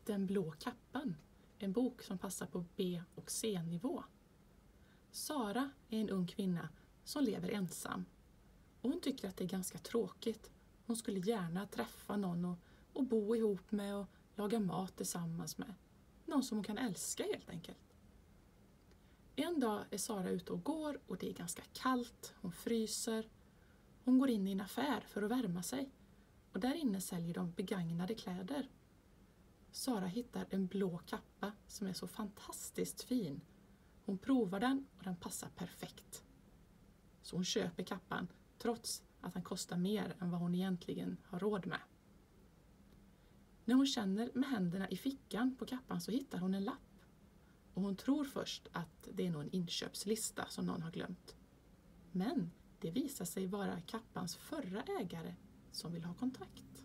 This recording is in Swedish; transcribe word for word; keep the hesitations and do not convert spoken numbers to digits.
Den blå kappan, en bok som passar på B- och C-nivå. Sara är en ung kvinna som lever ensam. Och hon tycker att det är ganska tråkigt. Hon skulle gärna träffa någon och, och bo ihop med och laga mat tillsammans med. Någon som hon kan älska helt enkelt. En dag är Sara ute och går och det är ganska kallt. Hon fryser. Hon går in i en affär för att värma sig. Och där inne säljer de begagnade kläder. Sara hittar en blå kappa som är så fantastiskt fin. Hon provar den och den passar perfekt. Så hon köper kappan trots att den kostar mer än vad hon egentligen har råd med. När hon känner med händerna i fickan på kappan så hittar hon en lapp. Och hon tror först att det är någon inköpslista som någon har glömt. Men det visar sig vara kappans förra ägare som vill ha kontakt.